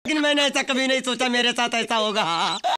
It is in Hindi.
लेकिन मैंने ऐसा कभी नहीं सोचा मेरे साथ ऐसा होगा।